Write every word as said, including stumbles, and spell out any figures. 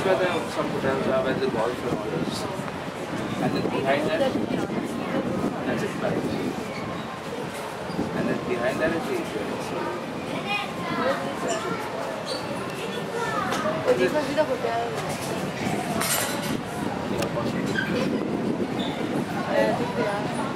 where the, some hotels are where the golf and all is. And then behind that, that's it, right? And then behind that is the insurance. Pues this must be the hotel. Yeah, possibly. I think they are.